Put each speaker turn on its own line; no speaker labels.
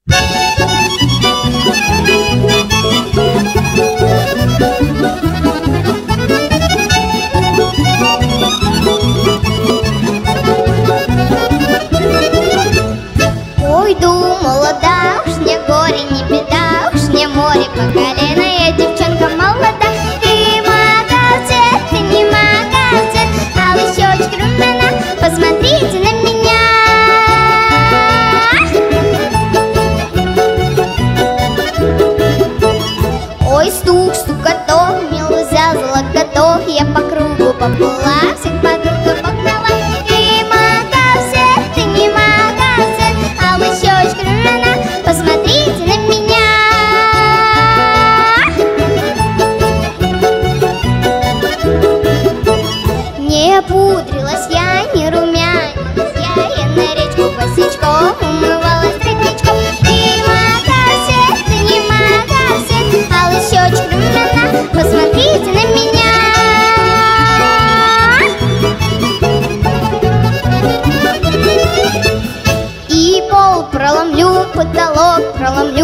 Ой, думала, да уж не горе, не беда, уж не море по колено, я девчонка молода. И магазин, ты не магазин, а вы щечки румяна, посмотрите на меня. Ой, стук, стукоток, милый взял золоток, я по кругу поплыла, всех подруг погнала. И магазин, ты не магазин, а вы щечки румяна, посмотрите на меня. Не пудрилась я, не румянилась я на речку босичком умывалась родничком. И магазин, ты не магазин, а вы щечки румяна, посмотрите на меня. И пол проломлю, потолок проломлю,